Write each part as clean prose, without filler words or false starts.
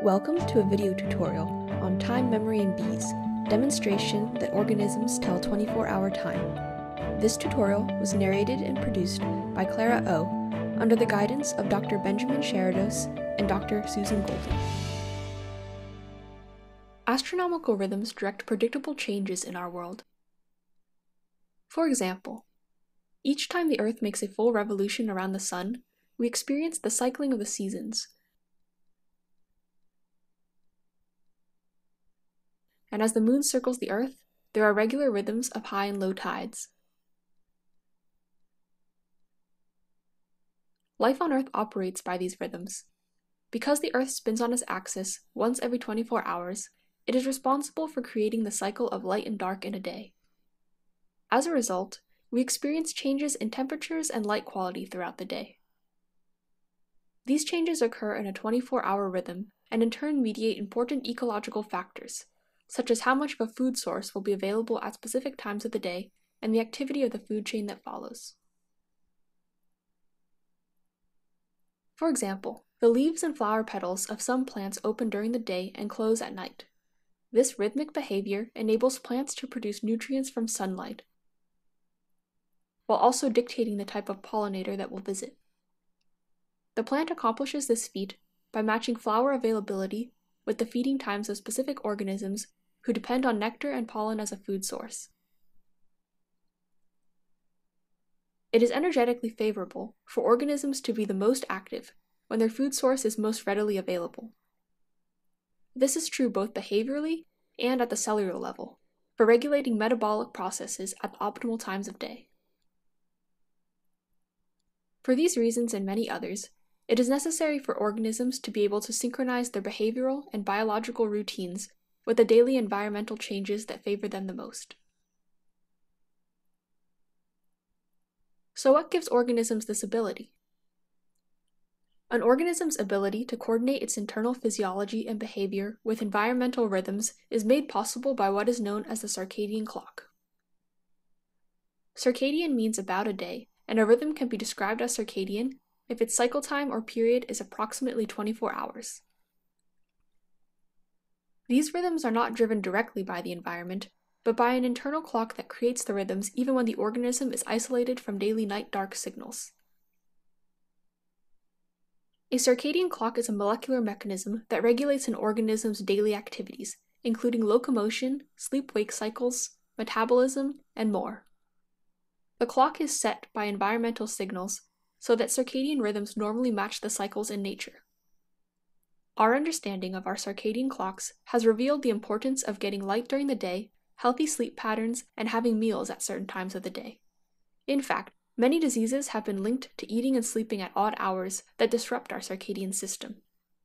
Welcome to a video tutorial on time memory in bees, demonstration that organisms tell 24-hour time. This tutorial was narrated and produced by Clara O. under the guidance of Dr. Benjamin Sheridos and Dr. Susan Golden. Astronomical rhythms direct predictable changes in our world. For example, each time the Earth makes a full revolution around the Sun, we experience the cycling of the seasons. And as the Moon circles the Earth, there are regular rhythms of high and low tides. Life on Earth operates by these rhythms. Because the Earth spins on its axis once every 24 hours, it is responsible for creating the cycle of light and dark in a day. As a result, we experience changes in temperatures and light quality throughout the day. These changes occur in a 24-hour rhythm and in turn mediate important ecological factors, such as how much of a food source will be available at specific times of the day and the activity of the food chain that follows. For example, the leaves and flower petals of some plants open during the day and close at night. This rhythmic behavior enables plants to produce nutrients from sunlight, while also dictating the type of pollinator that will visit. The plant accomplishes this feat by matching flower availability with the feeding times of specific organisms who depend on nectar and pollen as a food source. It is energetically favorable for organisms to be the most active when their food source is most readily available. This is true both behaviorally and at the cellular level, for regulating metabolic processes at the optimal times of day. For these reasons and many others, it is necessary for organisms to be able to synchronize their behavioral and biological routines with the daily environmental changes that favor them the most. So what gives organisms this ability? An organism's ability to coordinate its internal physiology and behavior with environmental rhythms is made possible by what is known as the circadian clock. Circadian means about a day, and a rhythm can be described as circadian if its cycle time or period is approximately 24 hours. These rhythms are not driven directly by the environment, but by an internal clock that creates the rhythms even when the organism is isolated from daily night-dark signals. A circadian clock is a molecular mechanism that regulates an organism's daily activities, including locomotion, sleep-wake cycles, metabolism, and more. The clock is set by environmental signals so that circadian rhythms normally match the cycles in nature. Our understanding of our circadian clocks has revealed the importance of getting light during the day, healthy sleep patterns, and having meals at certain times of the day. In fact, many diseases have been linked to eating and sleeping at odd hours that disrupt our circadian system.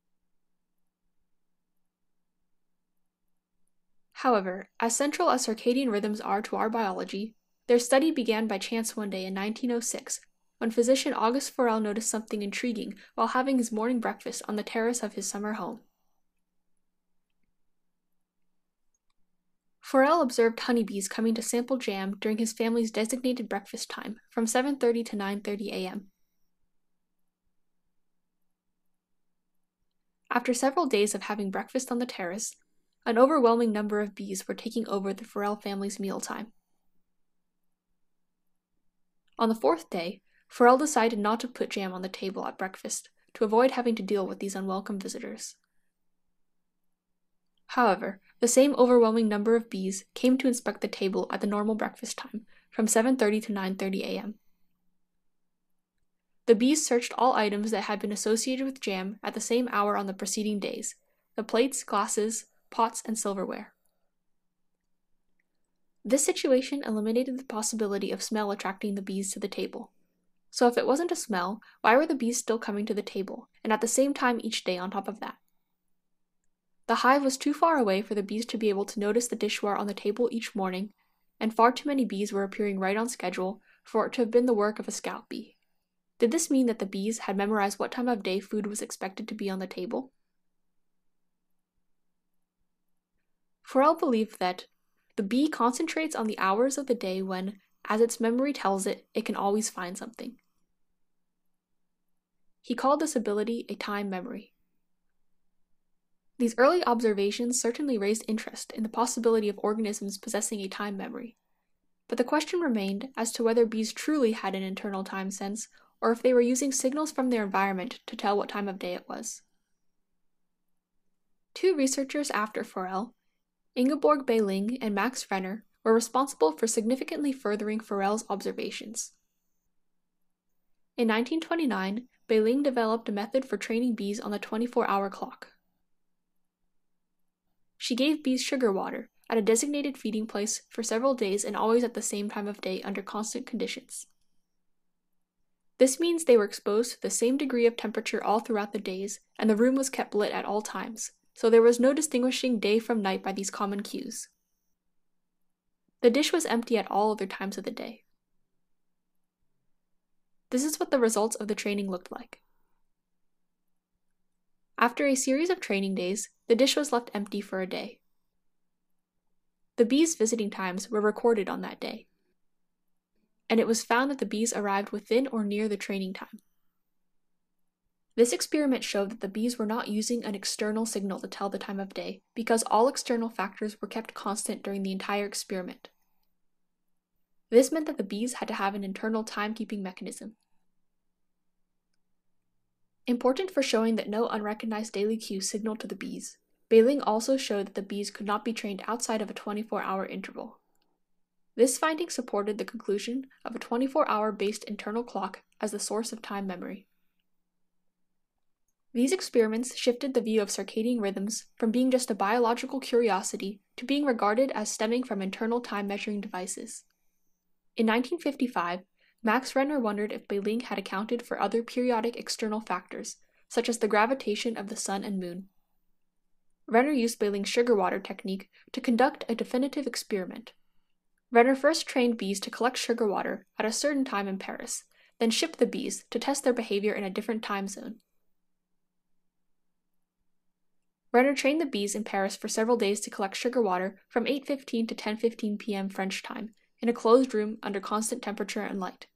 However, as central as circadian rhythms are to our biology, their study began by chance one day in 1906, when physician August Forel noticed something intriguing while having his morning breakfast on the terrace of his summer home. Forel observed honeybees coming to sample jam during his family's designated breakfast time from 7:30 to 9:30 a.m. After several days of having breakfast on the terrace, an overwhelming number of bees were taking over the Forel family's mealtime. On the fourth day, Forel decided not to put jam on the table at breakfast to avoid having to deal with these unwelcome visitors. However, the same overwhelming number of bees came to inspect the table at the normal breakfast time, from 7:30 to 9:30 a.m. The bees searched all items that had been associated with jam at the same hour on the preceding days: the plates, glasses, pots, and silverware. This situation eliminated the possibility of smell attracting the bees to the table. So if it wasn't a smell, why were the bees still coming to the table, and at the same time each day on top of that? The hive was too far away for the bees to be able to notice the dishware on the table each morning, and far too many bees were appearing right on schedule for it to have been the work of a scout bee. Did this mean that the bees had memorized what time of day food was expected to be on the table? Forel believed that the bee concentrates on the hours of the day when, as its memory tells it, it can always find something. He called this ability a time memory. These early observations certainly raised interest in the possibility of organisms possessing a time memory, but the question remained as to whether bees truly had an internal time sense, or if they were using signals from their environment to tell what time of day it was. Two researchers after Forel, Ingeborg Beiling and Max Renner, were responsible for significantly furthering Forel's observations. In 1929, Beiling developed a method for training bees on the 24-hour clock. She gave bees sugar water at a designated feeding place for several days and always at the same time of day under constant conditions. This means they were exposed to the same degree of temperature all throughout the days, and the room was kept lit at all times, so there was no distinguishing day from night by these common cues. The dish was empty at all other times of the day. This is what the results of the training looked like. After a series of training days, the dish was left empty for a day. The bees' visiting times were recorded on that day, and it was found that the bees arrived within or near the training time. This experiment showed that the bees were not using an external signal to tell the time of day because all external factors were kept constant during the entire experiment. This meant that the bees had to have an internal timekeeping mechanism. Important for showing that no unrecognized daily cues signaled to the bees, Beiling also showed that the bees could not be trained outside of a 24-hour interval. This finding supported the conclusion of a 24-hour based internal clock as the source of time memory. These experiments shifted the view of circadian rhythms from being just a biological curiosity to being regarded as stemming from internal time-measuring devices. In 1955, Max Renner wondered if Beiling had accounted for other periodic external factors, such as the gravitation of the sun and moon. Renner used Beiling's sugar water technique to conduct a definitive experiment. Renner first trained bees to collect sugar water at a certain time in Paris, then shipped the bees to test their behavior in a different time zone. Renner trained the bees in Paris for several days to collect sugar water from 8:15 to 10:15 p.m. French time in a closed room under constant temperature and light.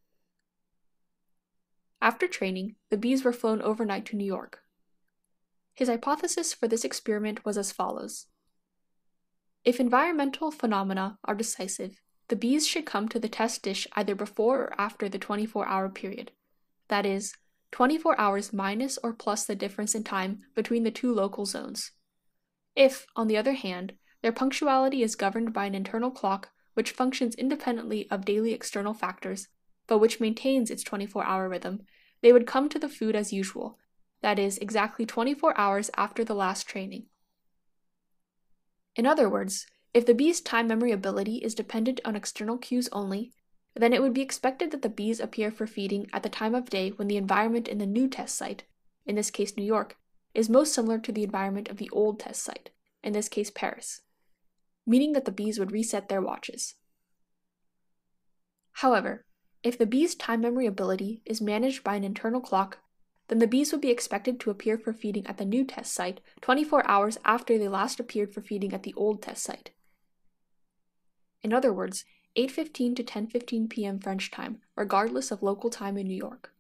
After training, the bees were flown overnight to New York. His hypothesis for this experiment was as follows. If environmental phenomena are decisive, the bees should come to the test dish either before or after the 24-hour period, that is, 24 hours minus or plus the difference in time between the two local zones. If, on the other hand, their punctuality is governed by an internal clock which functions independently of daily external factors, but which maintains its 24-hour rhythm, they would come to the food as usual, that is, exactly 24 hours after the last training. In other words, if the bee's time memory ability is dependent on external cues only, then it would be expected that the bees appear for feeding at the time of day when the environment in the new test site, in this case New York, is most similar to the environment of the old test site, in this case Paris, meaning that the bees would reset their watches. However, if the bee's time memory ability is managed by an internal clock, then the bees would be expected to appear for feeding at the new test site 24 hours after they last appeared for feeding at the old test site. In other words, 8:15 to 10:15 p.m. French time, regardless of local time in New York.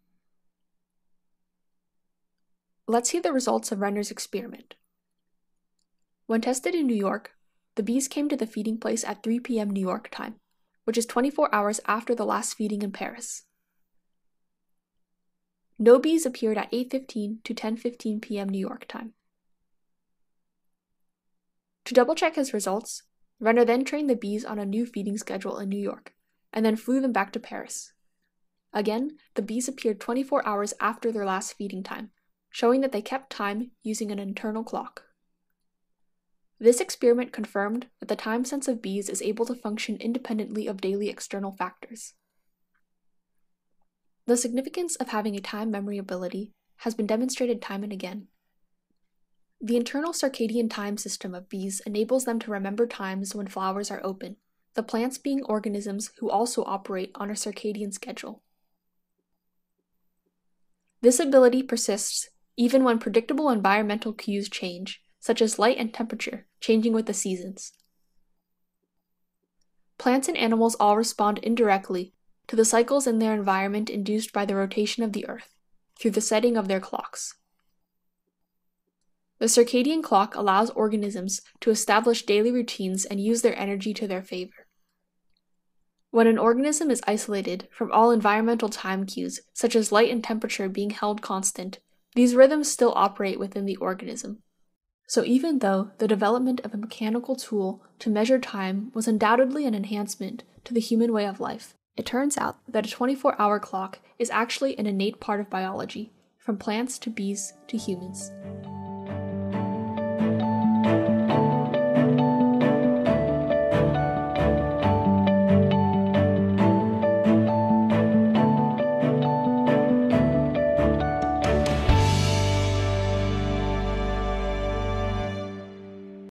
Let's see the results of Renner's experiment. When tested in New York, the bees came to the feeding place at 3 p.m. New York time, which is 24 hours after the last feeding in Paris. No bees appeared at 8:15 to 10:15 p.m. New York time. To double-check his results, Renner then trained the bees on a new feeding schedule in New York, and then flew them back to Paris. Again, the bees appeared 24 hours after their last feeding time, showing that they kept time using an internal clock. This experiment confirmed that the time sense of bees is able to function independently of daily external factors. The significance of having a time memory ability has been demonstrated time and again. The internal circadian time system of bees enables them to remember times when flowers are open, the plants being organisms who also operate on a circadian schedule. This ability persists even when predictable environmental cues change, such as light and temperature changing with the seasons. Plants and animals all respond indirectly to the cycles in their environment induced by the rotation of the Earth, through the setting of their clocks. The circadian clock allows organisms to establish daily routines and use their energy to their favor. When an organism is isolated from all environmental time cues, such as light and temperature being held constant, these rhythms still operate within the organism. So even though the development of a mechanical tool to measure time was undoubtedly an enhancement to the human way of life, it turns out that a 24-hour clock is actually an innate part of biology, from plants to bees to humans.